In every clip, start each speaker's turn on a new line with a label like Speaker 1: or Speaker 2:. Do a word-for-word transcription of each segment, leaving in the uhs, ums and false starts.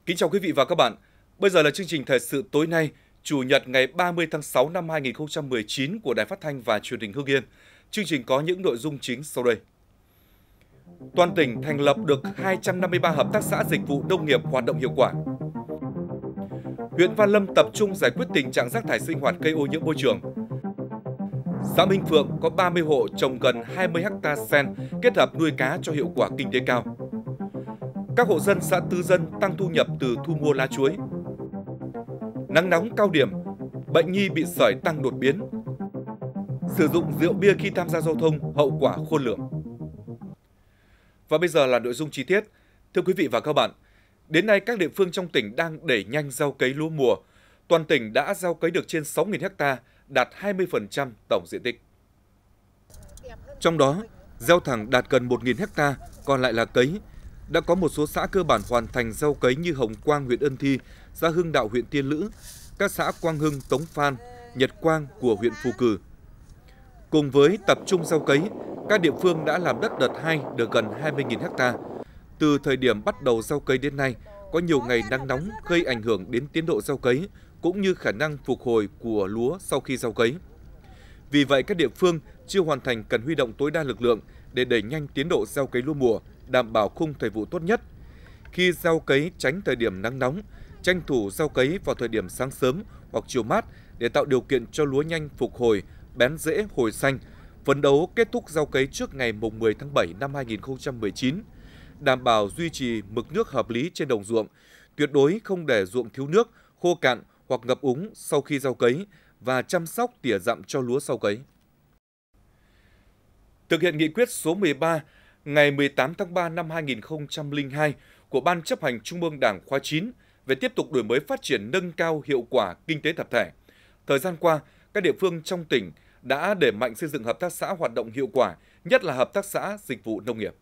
Speaker 1: Kính chào quý vị và các bạn. Bây giờ là chương trình thời sự tối nay, Chủ nhật ngày ba mươi tháng sáu năm hai nghìn không trăm mười chín của Đài Phát thanh và Truyền hình Hưng Yên. Chương trình có những nội dung chính sau đây. Toàn tỉnh thành lập được hai trăm năm mươi ba hợp tác xã dịch vụ nông nghiệp hoạt động hiệu quả. Huyện Văn Lâm tập trung giải quyết tình trạng rác thải sinh hoạt gây ô nhiễm môi trường. Xã Minh Phượng có ba mươi hộ trồng gần hai mươi ha sen kết hợp nuôi cá cho hiệu quả kinh tế cao. Các hộ dân xã Tư Dân tăng thu nhập từ thu mua lá chuối. Nắng nóng cao điểm, bệnh nhi bị sởi tăng đột biến. Sử dụng rượu bia khi tham gia giao thông, hậu quả khôn lường. Và bây giờ là nội dung chi tiết. Thưa quý vị và các bạn, đến nay các địa phương trong tỉnh đang đẩy nhanh gieo cấy lúa mùa. Toàn tỉnh đã gieo cấy được trên sáu nghìn ha, đạt hai mươi phần trăm tổng diện tích. Trong đó, gieo thẳng đạt gần một nghìn ha, còn lại là cấy. Đã có một số xã cơ bản hoàn thành gieo cấy như Hồng Quang huyện Ân Thi, xã Hưng Đạo huyện Tiên Lữ, các xã Quang Hưng, Tống Phan, Nhật Quang của huyện Phù Cử. Cùng với tập trung gieo cấy, các địa phương đã làm đất đợt hai được gần hai mươi nghìn ha. Từ thời điểm bắt đầu gieo cấy đến nay, có nhiều ngày nắng nóng gây ảnh hưởng đến tiến độ gieo cấy cũng như khả năng phục hồi của lúa sau khi gieo cấy. Vì vậy, các địa phương chưa hoàn thành cần huy động tối đa lực lượng để đẩy nhanh tiến độ gieo cấy lúa mùa, đảm bảo khung thời vụ tốt nhất. Khi gieo cấy tránh thời điểm nắng nóng, tranh thủ gieo cấy vào thời điểm sáng sớm hoặc chiều mát để tạo điều kiện cho lúa nhanh phục hồi, bén rễ, hồi xanh, phấn đấu kết thúc gieo cấy trước ngày mười tháng bảy năm hai nghìn không trăm mười chín, đảm bảo duy trì mực nước hợp lý trên đồng ruộng, tuyệt đối không để ruộng thiếu nước, khô cạn hoặc ngập úng sau khi gieo cấy và chăm sóc tỉa dặm cho lúa sau cấy. Thực hiện nghị quyết số mười ba ngày mười tám tháng ba năm hai nghìn không trăm lẻ hai của Ban Chấp hành Trung ương Đảng khóa chín về tiếp tục đổi mới phát triển nâng cao hiệu quả kinh tế tập thể. Thời gian qua, các địa phương trong tỉnh đã đẩy mạnh xây dựng hợp tác xã hoạt động hiệu quả, nhất là hợp tác xã dịch vụ nông nghiệp.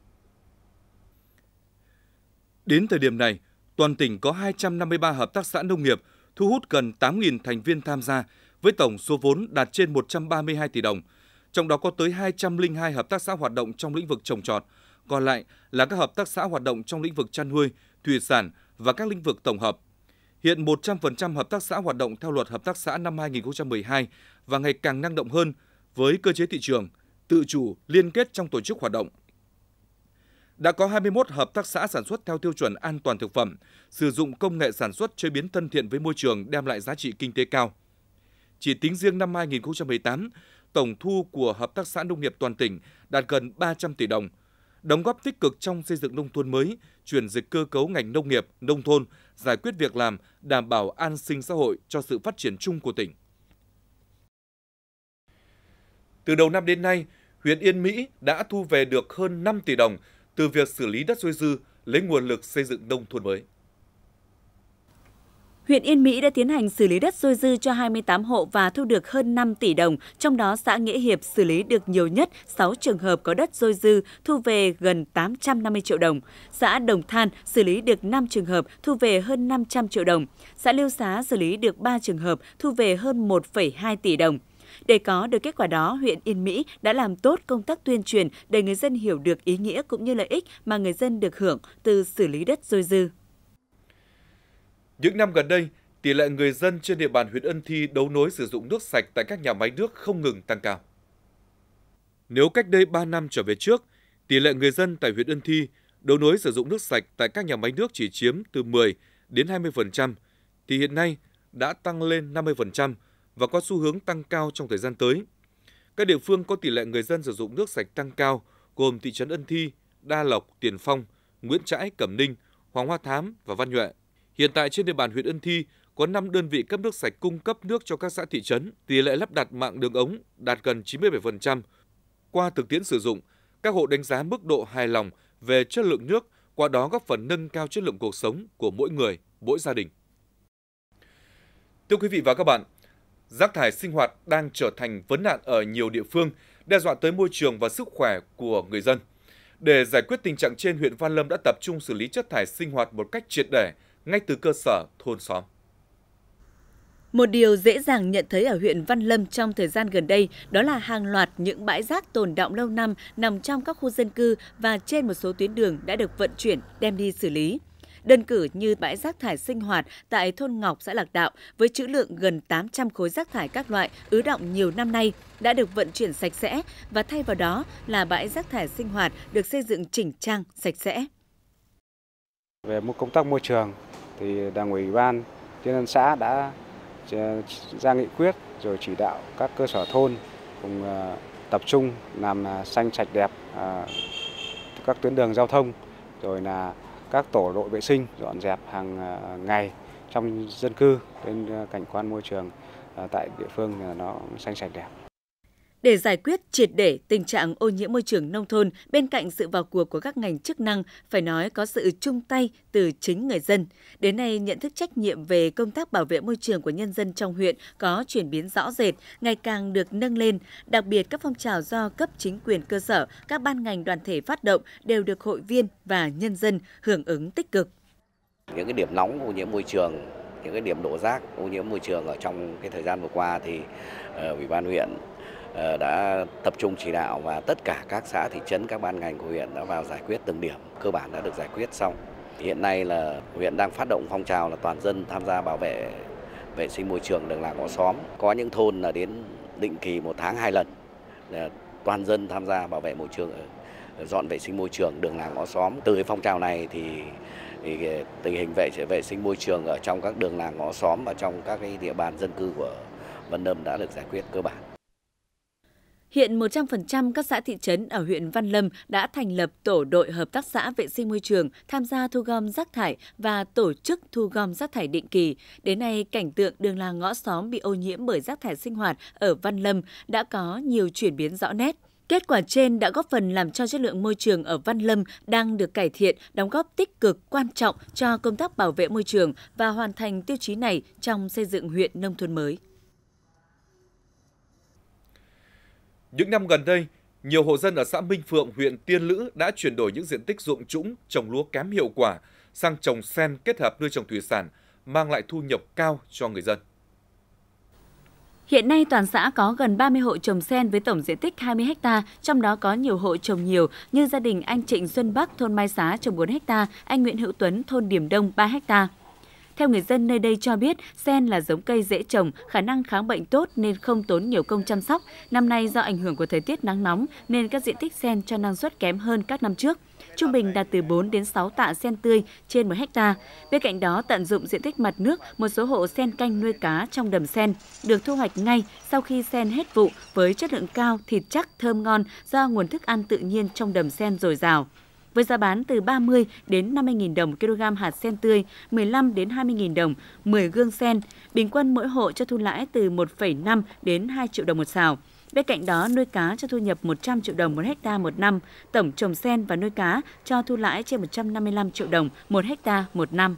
Speaker 1: Đến thời điểm này, toàn tỉnh có hai trăm năm mươi ba hợp tác xã nông nghiệp, thu hút gần tám nghìn thành viên tham gia, với tổng số vốn đạt trên một trăm ba mươi hai tỷ đồng. Trong đó có tới hai trăm lẻ hai hợp tác xã hoạt động trong lĩnh vực trồng trọt, còn lại là các hợp tác xã hoạt động trong lĩnh vực chăn nuôi, thủy sản và các lĩnh vực tổng hợp. Hiện một trăm phần trăm hợp tác xã hoạt động theo luật hợp tác xã năm hai nghìn không trăm mười hai và ngày càng năng động hơn với cơ chế thị trường, tự chủ, liên kết trong tổ chức hoạt động. Đã có hai mươi mốt hợp tác xã sản xuất theo tiêu chuẩn an toàn thực phẩm, sử dụng công nghệ sản xuất chế biến thân thiện với môi trường đem lại giá trị kinh tế cao. Chỉ tính riêng năm hai nghìn không trăm mười tám, tổng thu của hợp tác xã nông nghiệp toàn tỉnh đạt gần ba trăm tỷ đồng, đóng góp tích cực trong xây dựng nông thôn mới, chuyển dịch cơ cấu ngành nông nghiệp, nông thôn, giải quyết việc làm, đảm bảo an sinh xã hội cho sự phát triển chung của tỉnh. Từ đầu năm đến nay, huyện Yên Mỹ đã thu về được hơn năm tỷ đồng từ việc xử lý đất dôi dư, lấy nguồn lực xây dựng nông thôn mới.
Speaker 2: Huyện Yên Mỹ đã tiến hành xử lý đất dôi dư cho hai mươi tám hộ và thu được hơn năm tỷ đồng, trong đó xã Nghĩa Hiệp xử lý được nhiều nhất sáu trường hợp có đất dôi dư, thu về gần tám trăm năm mươi triệu đồng. Xã Đồng Than xử lý được năm trường hợp, thu về hơn năm trăm triệu đồng. Xã Liêu Xá xử lý được ba trường hợp, thu về hơn một phẩy hai tỷ đồng. Để có được kết quả đó, huyện Yên Mỹ đã làm tốt công tác tuyên truyền để người dân hiểu được ý nghĩa cũng như lợi ích mà người dân được hưởng từ xử lý đất dôi dư.
Speaker 1: Những năm gần đây, tỷ lệ người dân trên địa bàn huyện Ân Thi đấu nối sử dụng nước sạch tại các nhà máy nước không ngừng tăng cao. Nếu cách đây ba năm trở về trước, tỷ lệ người dân tại huyện Ân Thi đấu nối sử dụng nước sạch tại các nhà máy nước chỉ chiếm từ mười đến hai mươi phần trăm, thì hiện nay đã tăng lên năm mươi phần trăm và có xu hướng tăng cao trong thời gian tới. Các địa phương có tỷ lệ người dân sử dụng nước sạch tăng cao gồm thị trấn Ân Thi, Đa Lộc, Tiền Phong, Nguyễn Trãi, Cẩm Ninh, Hoàng Hoa Thám và Văn Nhuệ. Hiện tại trên địa bàn huyện Ân Thi có năm đơn vị cấp nước sạch cung cấp nước cho các xã thị trấn, tỷ lệ lắp đặt mạng đường ống đạt gần chín mươi bảy phần trăm. Qua thực tiễn sử dụng, các hộ đánh giá mức độ hài lòng về chất lượng nước, qua đó góp phần nâng cao chất lượng cuộc sống của mỗi người, mỗi gia đình. Thưa quý vị và các bạn, rác thải sinh hoạt đang trở thành vấn nạn ở nhiều địa phương, đe dọa tới môi trường và sức khỏe của người dân. Để giải quyết tình trạng trên, huyện Văn Lâm đã tập trung xử lý chất thải sinh hoạt một cách triệt để, ngay từ cơ sở, thôn xóm.
Speaker 2: Một điều dễ dàng nhận thấy ở huyện Văn Lâm trong thời gian gần đây đó là hàng loạt những bãi rác tồn đọng lâu năm nằm trong các khu dân cư và trên một số tuyến đường đã được vận chuyển đem đi xử lý. Đơn cử như bãi rác thải sinh hoạt tại thôn Ngọc, xã Lạc Đạo với trữ lượng gần tám trăm khối rác thải các loại ứ đọng nhiều năm nay đã được vận chuyển sạch sẽ và thay vào đó là bãi rác thải sinh hoạt được xây dựng chỉnh trang, sạch sẽ.
Speaker 3: Về một công tác môi trường thì Đảng ủy ban Nhân dân xã đã ra nghị quyết rồi chỉ đạo các cơ sở thôn cùng tập trung làm xanh sạch đẹp các tuyến đường giao thông, rồi là các tổ đội vệ sinh dọn dẹp hàng ngày trong dân cư nên cảnh quan môi trường tại địa phương nó xanh sạch đẹp.
Speaker 2: Để giải quyết triệt để tình trạng ô nhiễm môi trường nông thôn, bên cạnh sự vào cuộc của các ngành chức năng, phải nói có sự chung tay từ chính người dân. Đến nay, nhận thức trách nhiệm về công tác bảo vệ môi trường của nhân dân trong huyện có chuyển biến rõ rệt, ngày càng được nâng lên. Đặc biệt, các phong trào do cấp chính quyền cơ sở, các ban ngành đoàn thể phát động đều được hội viên và nhân dân hưởng ứng tích cực.
Speaker 4: Những cái điểm nóng ô nhiễm môi trường, những cái điểm đổ rác ô nhiễm môi trường ở trong cái thời gian vừa qua thì uh, Ủy ban huyện đã tập trung chỉ đạo và tất cả các xã thị trấn, các ban ngành của huyện đã vào giải quyết từng điểm, cơ bản đã được giải quyết xong. Hiện nay là huyện đang phát động phong trào là toàn dân tham gia bảo vệ vệ sinh môi trường đường làng ngõ xóm. Có những thôn là đến định kỳ một tháng hai lần là toàn dân tham gia bảo vệ môi trường, dọn vệ sinh môi trường đường làng ngõ xóm. Từ cái phong trào này thì, thì tình hình vệ vệ sinh môi trường ở trong các đường làng ngõ xóm và trong các cái địa bàn dân cư của Văn Lâm đã được giải quyết cơ bản.
Speaker 2: Hiện một trăm phần trăm các xã thị trấn ở huyện Văn Lâm đã thành lập tổ đội hợp tác xã vệ sinh môi trường tham gia thu gom rác thải và tổ chức thu gom rác thải định kỳ. Đến nay, cảnh tượng đường làng ngõ xóm bị ô nhiễm bởi rác thải sinh hoạt ở Văn Lâm đã có nhiều chuyển biến rõ nét. Kết quả trên đã góp phần làm cho chất lượng môi trường ở Văn Lâm đang được cải thiện, đóng góp tích cực quan trọng cho công tác bảo vệ môi trường và hoàn thành tiêu chí này trong xây dựng huyện nông thôn mới.
Speaker 1: Những năm gần đây, nhiều hộ dân ở xã Minh Phượng, huyện Tiên Lữ đã chuyển đổi những diện tích ruộng trũng trồng lúa kém hiệu quả sang trồng sen kết hợp nuôi trồng thủy sản, mang lại thu nhập cao cho người dân.
Speaker 2: Hiện nay, toàn xã có gần ba mươi hộ trồng sen với tổng diện tích hai mươi héc ta, trong đó có nhiều hộ trồng nhiều như gia đình anh Trịnh Xuân Bắc, thôn Mai Xá trồng bốn héc ta, anh Nguyễn Hữu Tuấn, thôn Điểm Đông ba héc ta. Theo người dân nơi đây cho biết, sen là giống cây dễ trồng, khả năng kháng bệnh tốt nên không tốn nhiều công chăm sóc. Năm nay do ảnh hưởng của thời tiết nắng nóng nên các diện tích sen cho năng suất kém hơn các năm trước. Trung bình đạt từ bốn đến sáu tạ sen tươi trên một héc ta. Bên cạnh đó, tận dụng diện tích mặt nước, một số hộ sen canh nuôi cá trong đầm sen được thu hoạch ngay sau khi sen hết vụ với chất lượng cao, thịt chắc, thơm ngon do nguồn thức ăn tự nhiên trong đầm sen dồi dào. Với giá bán từ ba mươi đến năm mươi nghìn đồng kg hạt sen tươi, mười lăm đến hai mươi nghìn đồng mười gương sen, bình quân mỗi hộ cho thu lãi từ một phẩy năm đến hai triệu đồng một sào. Bên cạnh đó, nuôi cá cho thu nhập một trăm triệu đồng một hecta một năm, tổng trồng sen và nuôi cá cho thu lãi trên một trăm năm mươi lăm triệu đồng một hecta một năm.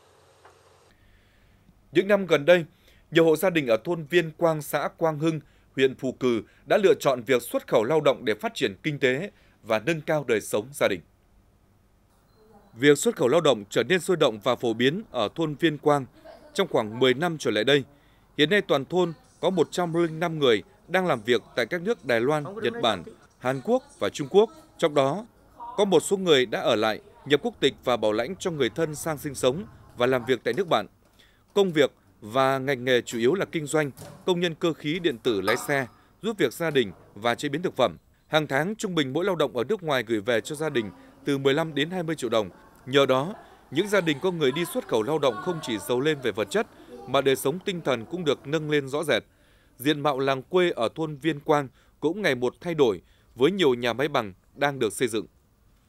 Speaker 1: Những năm gần đây, nhiều hộ gia đình ở thôn Viên Quang, xã Quang Hưng, huyện Phù Cừ đã lựa chọn việc xuất khẩu lao động để phát triển kinh tế và nâng cao đời sống gia đình. Việc xuất khẩu lao động trở nên sôi động và phổ biến ở thôn Viên Quang trong khoảng mười năm trở lại đây. Hiện nay toàn thôn có một trăm lẻ năm người đang làm việc tại các nước Đài Loan, Nhật Bản, Hàn Quốc và Trung Quốc. Trong đó, có một số người đã ở lại, nhập quốc tịch và bảo lãnh cho người thân sang sinh sống và làm việc tại nước bạn. Công việc và ngành nghề chủ yếu là kinh doanh, công nhân cơ khí điện tử lái xe, giúp việc gia đình và chế biến thực phẩm. Hàng tháng, trung bình mỗi lao động ở nước ngoài gửi về cho gia đình từ mười lăm đến hai mươi triệu đồng. Nhờ đó, những gia đình có người đi xuất khẩu lao động không chỉ giàu lên về vật chất, mà đời sống tinh thần cũng được nâng lên rõ rệt. Diện mạo làng quê ở thôn Viên Quang cũng ngày một thay đổi với nhiều nhà máy bằng đang được xây dựng.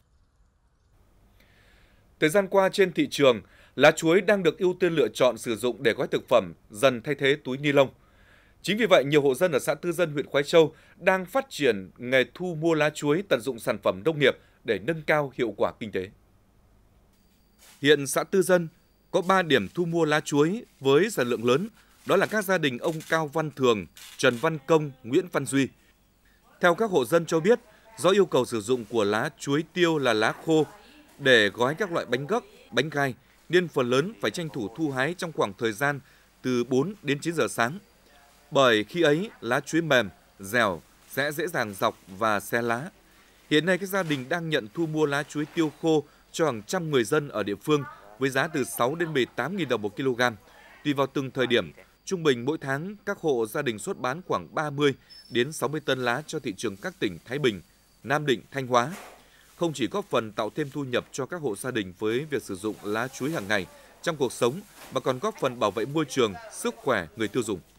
Speaker 1: Thời gian qua trên thị trường, lá chuối đang được ưu tiên lựa chọn sử dụng để gói thực phẩm, dần thay thế túi ni lông. Chính vì vậy, nhiều hộ dân ở xã Tư Dân, huyện Khoái Châu đang phát triển nghề thu mua lá chuối tận dụng sản phẩm nông nghiệp để nâng cao hiệu quả kinh tế. Hiện xã Tư Dân có ba điểm thu mua lá chuối với sản lượng lớn, đó là các gia đình ông Cao Văn Thường, Trần Văn Công, Nguyễn Văn Duy. Theo các hộ dân cho biết, do yêu cầu sử dụng của lá chuối tiêu là lá khô để gói các loại bánh gấc, bánh gai, nên phần lớn phải tranh thủ thu hái trong khoảng thời gian từ bốn đến chín giờ sáng. Bởi khi ấy, lá chuối mềm, dẻo sẽ dễ dàng dọc và xé lá. Hiện nay các gia đình đang nhận thu mua lá chuối tiêu khô cho hàng trăm người dân ở địa phương với giá từ sáu đến mười tám nghìn đồng một kg. Tùy vào từng thời điểm, trung bình mỗi tháng các hộ gia đình xuất bán khoảng ba mươi đến sáu mươi tấn lá cho thị trường các tỉnh Thái Bình, Nam Định, Thanh Hóa. Không chỉ góp phần tạo thêm thu nhập cho các hộ gia đình với việc sử dụng lá chuối hàng ngày trong cuộc sống, mà còn góp phần bảo vệ môi trường, sức khỏe người tiêu dùng.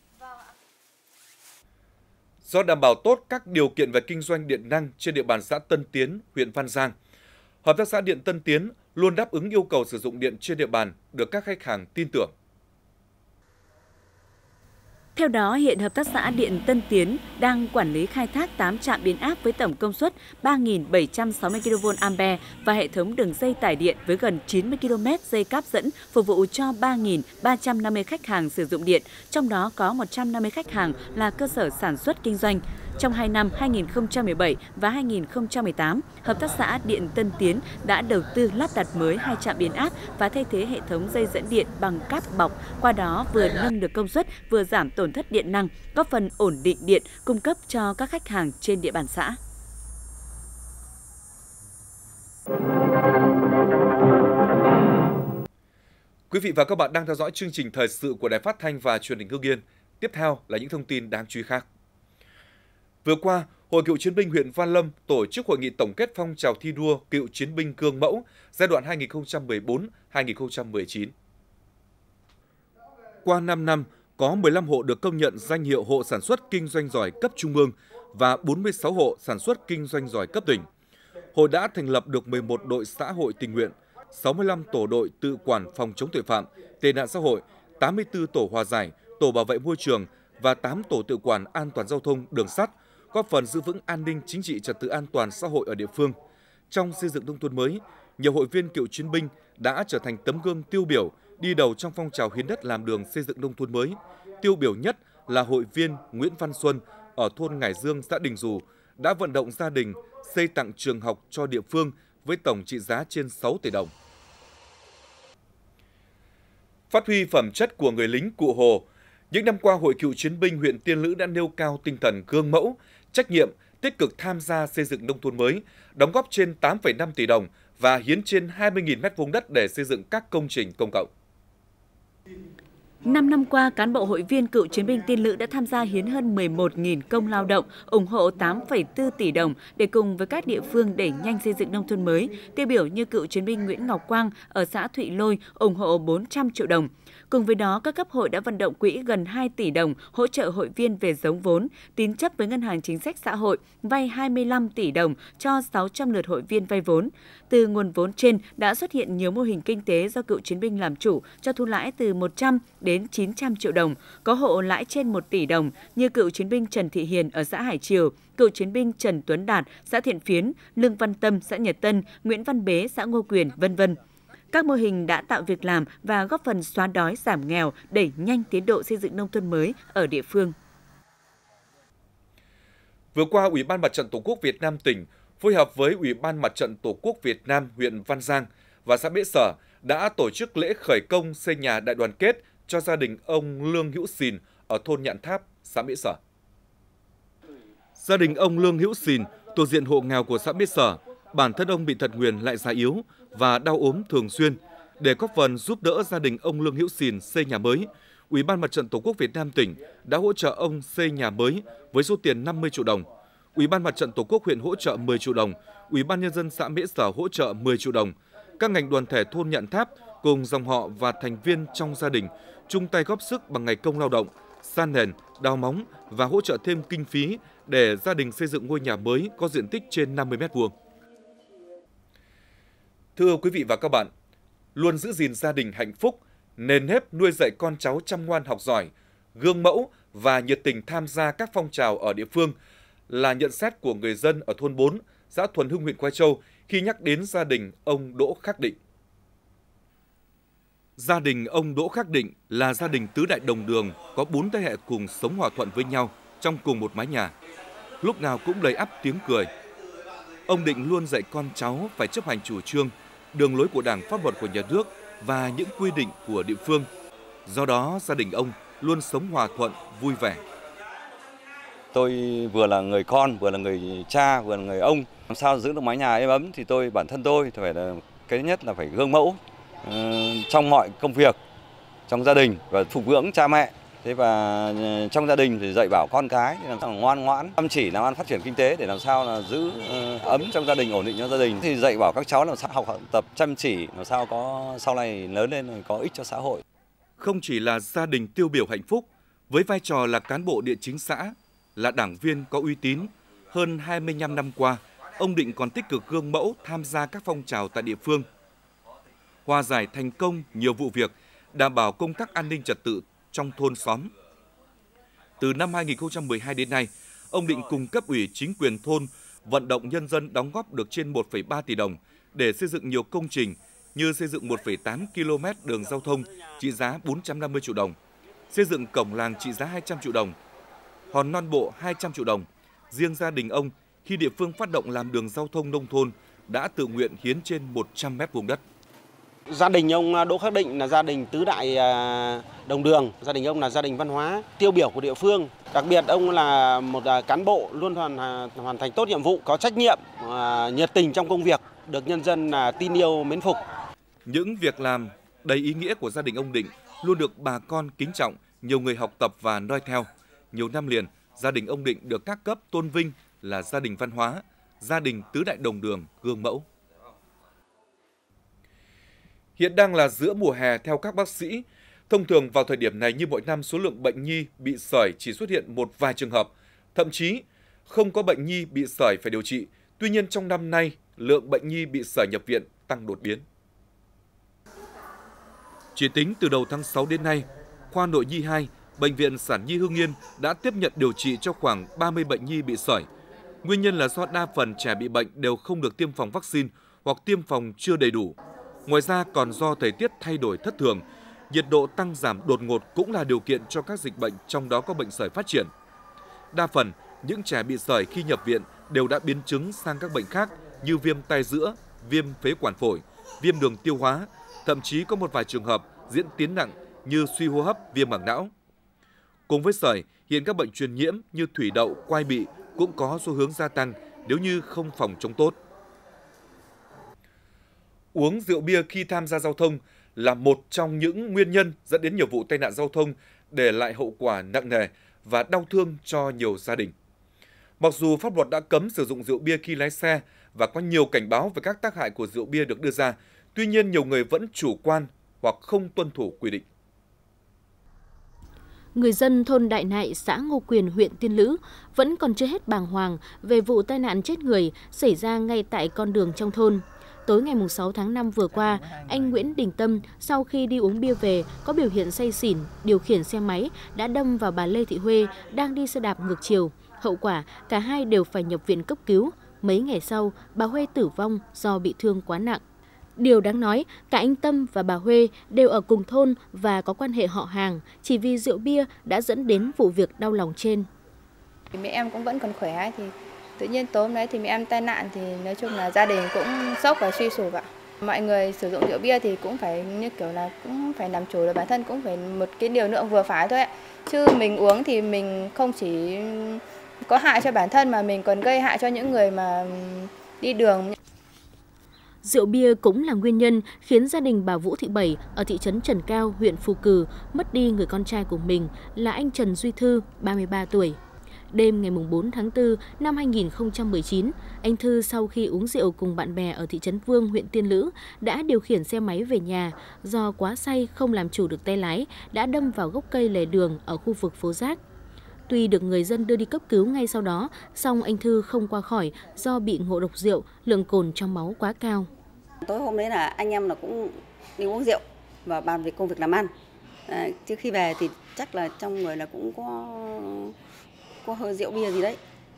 Speaker 1: Do đảm bảo tốt các điều kiện về kinh doanh điện năng trên địa bàn xã Tân Tiến, huyện Văn Giang, Hợp tác xã Điện Tân Tiến luôn đáp ứng yêu cầu sử dụng điện trên địa bàn được các khách hàng tin tưởng.
Speaker 2: Theo đó, hiện Hợp tác xã Điện Tân Tiến đang quản lý khai thác tám trạm biến áp với tổng công suất ba nghìn bảy trăm sáu mươi ki lô vôn ampe và hệ thống đường dây tải điện với gần chín mươi ki lô mét dây cáp dẫn phục vụ cho ba nghìn ba trăm năm mươi khách hàng sử dụng điện, trong đó có một trăm năm mươi khách hàng là cơ sở sản xuất kinh doanh. Trong hai năm hai nghìn không trăm mười bảy và hai nghìn không trăm mười tám, Hợp tác xã Điện Tân Tiến đã đầu tư lắp đặt mới hai trạm biến áp và thay thế hệ thống dây dẫn điện bằng cáp bọc, qua đó vừa nâng được công suất, vừa giảm tổn thất điện năng, góp phần ổn định điện cung cấp cho các khách hàng trên địa bàn xã.
Speaker 1: Quý vị và các bạn đang theo dõi chương trình thời sự của Đài Phát thanh và Truyền hình Hưng Yên. Tiếp theo là những thông tin đáng chú ý khác. Vừa qua, Hội Cựu Chiến binh huyện Văn Lâm tổ chức hội nghị tổng kết phong trào thi đua Cựu Chiến binh gương mẫu giai đoạn hai nghìn không trăm mười bốn đến hai nghìn không trăm mười chín. Qua năm năm, có mười lăm hộ được công nhận danh hiệu hộ sản xuất kinh doanh giỏi cấp trung ương và bốn mươi sáu hộ sản xuất kinh doanh giỏi cấp tỉnh. Hội đã thành lập được mười một đội xã hội tình nguyện, sáu mươi lăm tổ đội tự quản phòng chống tội phạm, tệ nạn xã hội, tám mươi tư tổ hòa giải, tổ bảo vệ môi trường và tám tổ tự quản an toàn giao thông, đường sắt, góp phần giữ vững an ninh chính trị, trật tự an toàn xã hội ở địa phương. Trong xây dựng nông thôn mới, nhiều hội viên cựu chiến binh đã trở thành tấm gương tiêu biểu đi đầu trong phong trào hiến đất làm đường xây dựng nông thôn mới. Tiêu biểu nhất là hội viên Nguyễn Văn Xuân ở thôn Ngải Dương, xã Đình Dù đã vận động gia đình xây tặng trường học cho địa phương với tổng trị giá trên sáu tỷ đồng. Phát huy phẩm chất của người lính cụ Hồ, những năm qua Hội Cựu Chiến binh huyện Tiên Lữ đã nêu cao tinh thần gương mẫu, trách nhiệm, tích cực tham gia xây dựng nông thôn mới, đóng góp trên tám phẩy năm tỷ đồng và hiến trên hai mươi nghìn mét vuông đất để xây dựng các công trình công cộng.
Speaker 2: Năm năm qua, cán bộ hội viên Cựu Chiến binh Tiên Lữ đã tham gia hiến hơn mười một nghìn công lao động, ủng hộ tám phẩy bốn tỷ đồng để cùng với các địa phương đẩy nhanh xây dựng nông thôn mới. Tiêu biểu như Cựu Chiến binh Nguyễn Ngọc Quang ở xã Thụy Lôi ủng hộ bốn trăm triệu đồng. Cùng với đó, các cấp hội đã vận động quỹ gần hai tỷ đồng hỗ trợ hội viên về giống vốn, tín chấp với Ngân hàng Chính sách Xã hội, vay hai mươi lăm tỷ đồng cho sáu trăm lượt hội viên vay vốn. Từ nguồn vốn trên đã xuất hiện nhiều mô hình kinh tế do cựu chiến binh làm chủ, cho thu lãi từ một trăm đến chín trăm triệu đồng, có hộ lãi trên một tỷ đồng như cựu chiến binh Trần Thị Hiền ở xã Hải Triều, cựu chiến binh Trần Tuấn Đạt, xã Thiện Phiến, Lương Văn Tâm, xã Nhật Tân, Nguyễn Văn Bế, xã Ngô Quyền, vân vân. Các mô hình đã tạo việc làm và góp phần xóa đói giảm nghèo, đẩy nhanh tiến độ xây dựng nông thôn mới ở địa phương.
Speaker 1: Vừa qua, Ủy ban Mặt trận Tổ quốc Việt Nam tỉnh phối hợp với Ủy ban Mặt trận Tổ quốc Việt Nam huyện Văn Giang và xã Mễ Sở đã tổ chức lễ khởi công xây nhà đại đoàn kết cho gia đình ông Lương Hữu Sìn ở thôn Nhạn Tháp, xã Mễ Sở. Gia đình ông Lương Hữu Sìn thuộc diện hộ nghèo của xã Mễ Sở, bản thân ông bị tật nguyền lại già yếu và đau ốm thường xuyên. Để góp phần giúp đỡ gia đình ông Lương Hữu Sìn xây nhà mới, Ủy ban Mặt trận Tổ quốc Việt Nam tỉnh đã hỗ trợ ông xây nhà mới với số tiền năm mươi triệu đồng. Ủy ban Mặt trận Tổ quốc huyện hỗ trợ mười triệu đồng, Ủy ban Nhân dân xã Mễ Sở hỗ trợ mười triệu đồng. Các ngành đoàn thể thôn Nhạn Tháp cùng dòng họ và thành viên trong gia đình chung tay góp sức bằng ngày công lao động, san nền, đào móng và hỗ trợ thêm kinh phí để gia đình xây dựng ngôi nhà mới có diện tích trên năm mươi mét vuông. Thưa quý vị và các bạn, luôn giữ gìn gia đình hạnh phúc, nền nếp nuôi dạy con cháu chăm ngoan học giỏi, gương mẫu và nhiệt tình tham gia các phong trào ở địa phương là nhận xét của người dân ở thôn bốn, xã Thuần Hưng, huyện Quai Châu khi nhắc đến gia đình ông Đỗ Khắc Định. Gia đình ông Đỗ Khắc Định là gia đình tứ đại đồng đường, có bốn thế hệ cùng sống hòa thuận với nhau trong cùng một mái nhà. Lúc nào cũng đầy ắp tiếng cười. Ông Định luôn dạy con cháu phải chấp hành chủ trương, đường lối của Đảng, pháp luật của nhà nước và những quy định của địa phương. Do đó, gia đình ông luôn sống hòa thuận, vui vẻ.
Speaker 5: Tôi vừa là người con, vừa là người cha, vừa là người ông. Làm sao giữ được mái nhà êm ấm thì tôi bản thân tôi phải là cái nhất là phải gương mẫu, uh, trong mọi công việc trong gia đình và phục dưỡng cha mẹ. Thế và trong gia đình thì dạy bảo con cái để làm sao ngoan ngoãn, chăm chỉ làm ăn, phát triển kinh tế để làm sao là giữ ấm trong gia đình, ổn định cho gia đình. Thì dạy bảo các cháu làm sao học tập chăm chỉ, làm sao có sau này lớn lên có ích cho xã hội.
Speaker 1: Không chỉ là gia đình tiêu biểu hạnh phúc, với vai trò là cán bộ địa chính xã, là đảng viên có uy tín, hơn hai mươi lăm năm qua, ông Định còn tích cực gương mẫu tham gia các phong trào tại địa phương, hòa giải thành công nhiều vụ việc, đảm bảo công tác an ninh trật tự trong thôn xóm. Từ năm hai nghìn không trăm mười hai đến nay, ông Định cùng cấp ủy chính quyền thôn vận động nhân dân đóng góp được trên một phẩy ba tỷ đồng để xây dựng nhiều công trình như xây dựng một phẩy tám ki lô mét đường giao thông trị giá bốn trăm năm mươi triệu đồng, xây dựng cổng làng trị giá hai trăm triệu đồng, hòn non bộ hai trăm triệu đồng. Riêng gia đình ông, khi địa phương phát động làm đường giao thông nông thôn, đã tự nguyện hiến trên một trăm mét vuông đất.
Speaker 6: Gia đình ông Đỗ Khắc Định là gia đình tứ đại đồng đường, gia đình ông là gia đình văn hóa tiêu biểu của địa phương. Đặc biệt ông là một cán bộ luôn hoàn hoàn thành tốt nhiệm vụ, có trách nhiệm, nhiệt tình trong công việc, được nhân dân tin yêu mến phục.
Speaker 1: Những việc làm đầy ý nghĩa của gia đình ông Định luôn được bà con kính trọng, nhiều người học tập và noi theo. Nhiều năm liền, gia đình ông Định được các cấp tôn vinh là gia đình văn hóa, gia đình tứ đại đồng đường gương mẫu. Hiện đang là giữa mùa hè theo các bác sĩ. Thông thường vào thời điểm này như mọi năm, số lượng bệnh nhi bị sởi chỉ xuất hiện một vài trường hợp. Thậm chí không có bệnh nhi bị sởi phải điều trị. Tuy nhiên trong năm nay, lượng bệnh nhi bị sởi nhập viện tăng đột biến. Chỉ tính từ đầu tháng sáu đến nay, khoa nội nhi hai, Bệnh viện Sản Nhi Hưng Yên đã tiếp nhận điều trị cho khoảng ba mươi bệnh nhi bị sởi. Nguyên nhân là do đa phần trẻ bị bệnh đều không được tiêm phòng vaccine hoặc tiêm phòng chưa đầy đủ. Ngoài ra còn do thời tiết thay đổi thất thường, nhiệt độ tăng giảm đột ngột cũng là điều kiện cho các dịch bệnh, trong đó có bệnh sởi phát triển. Đa phần, những trẻ bị sởi khi nhập viện đều đã biến chứng sang các bệnh khác như viêm tai giữa, viêm phế quản phổi, viêm đường tiêu hóa, thậm chí có một vài trường hợp diễn tiến nặng như suy hô hấp, viêm màng não. Cùng với sởi, hiện các bệnh truyền nhiễm như thủy đậu, quai bị cũng có xu hướng gia tăng nếu như không phòng chống tốt. Uống rượu bia khi tham gia giao thông là một trong những nguyên nhân dẫn đến nhiều vụ tai nạn giao thông, để lại hậu quả nặng nề và đau thương cho nhiều gia đình. Mặc dù pháp luật đã cấm sử dụng rượu bia khi lái xe và có nhiều cảnh báo về các tác hại của rượu bia được đưa ra, tuy nhiên nhiều người vẫn chủ quan hoặc không tuân thủ quy định.
Speaker 7: Người dân thôn Đại Nại, xã Ngô Quyền, huyện Tiên Lữ vẫn còn chưa hết bàng hoàng về vụ tai nạn chết người xảy ra ngay tại con đường trong thôn. Tối ngày sáu tháng năm vừa qua, anh Nguyễn Đình Tâm sau khi đi uống bia về có biểu hiện say xỉn, điều khiển xe máy đã đâm vào bà Lê Thị Huê đang đi xe đạp ngược chiều. Hậu quả, cả hai đều phải nhập viện cấp cứu. Mấy ngày sau, bà Huê tử vong do bị thương quá nặng. Điều đáng nói, cả anh Tâm và bà Huê đều ở cùng thôn và có quan hệ họ hàng, chỉ vì rượu bia đã dẫn đến vụ việc đau lòng trên.
Speaker 8: Mẹ em cũng vẫn còn khỏe, thì tự nhiên tối hôm đấy thì mẹ em tai nạn, thì nói chung là gia đình cũng sốc và suy sụp ạ. Mọi người sử dụng rượu bia thì cũng phải như kiểu là cũng phải làm chủ được bản thân, cũng phải một cái liều lượng vừa phải thôi ạ. Chứ mình uống thì mình không chỉ có hại cho bản thân mà mình còn gây hại cho những người mà đi đường.
Speaker 7: Rượu bia cũng là nguyên nhân khiến gia đình bà Vũ Thị Bảy ở thị trấn Trần Cao, huyện Phù Cử mất đi người con trai của mình là anh Trần Duy Thư, ba mươi ba tuổi. Đêm ngày bốn tháng tư năm hai nghìn không trăm mười chín, anh Thư sau khi uống rượu cùng bạn bè ở thị trấn Vương, huyện Tiên Lữ đã điều khiển xe máy về nhà. Do quá say không làm chủ được tay lái, đã đâm vào gốc cây lề đường ở khu vực phố Rác. Tuy được người dân đưa đi cấp cứu ngay sau đó, song anh Thư không qua khỏi do bị ngộ độc rượu, lượng cồn trong máu quá cao.
Speaker 9: Tối hôm đấy là anh em là cũng đi uống rượu và bàn về công việc làm ăn. À, trước khi về thì chắc là trong người là cũng có có hơi rượu bia gì đấy.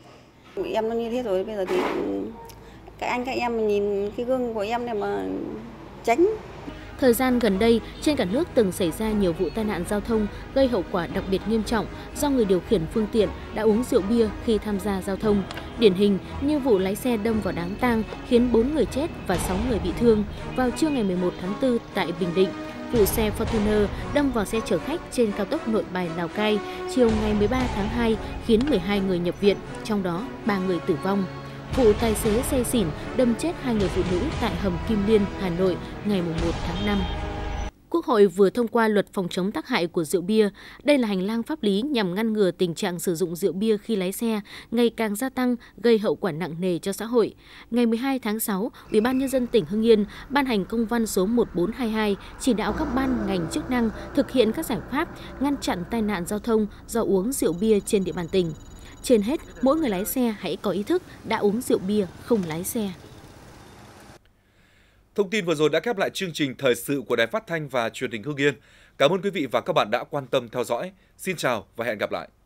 Speaker 9: Em nó như thế rồi, bây giờ thì các anh các em nhìn cái gương của em này mà tránh.
Speaker 7: Thời gian gần đây, trên cả nước từng xảy ra nhiều vụ tai nạn giao thông gây hậu quả đặc biệt nghiêm trọng do người điều khiển phương tiện đã uống rượu bia khi tham gia giao thông. Điển hình như vụ lái xe đâm vào đám tang khiến bốn người chết và sáu người bị thương vào trưa ngày mười một tháng tư tại Bình Định. Vụ xe Fortuner đâm vào xe chở khách trên cao tốc Nội Bài - Lào Cai chiều ngày mười ba tháng hai khiến mười hai người nhập viện, trong đó ba người tử vong. vụ tài xế xe xỉn đâm chết hai người phụ nữ tại hầm Kim Liên, Hà Nội ngày một tháng năm. Quốc hội vừa thông qua luật phòng chống tác hại của rượu bia. Đây là hành lang pháp lý nhằm ngăn ngừa tình trạng sử dụng rượu bia khi lái xe ngày càng gia tăng, gây hậu quả nặng nề cho xã hội. Ngày mười hai tháng sáu, Ủy ban Nhân dân tỉnh Hưng Yên ban hành công văn số một bốn hai hai chỉ đạo các ban ngành chức năng thực hiện các giải pháp ngăn chặn tai nạn giao thông do uống rượu bia trên địa bàn tỉnh. Trên hết, mỗi người lái xe hãy có ý thức đã uống rượu bia không lái xe.
Speaker 1: Thông tin vừa rồi đã khép lại chương trình thời sự của Đài Phát thanh và Truyền hình Hưng Yên. Cảm ơn quý vị và các bạn đã quan tâm theo dõi. Xin chào và hẹn gặp lại.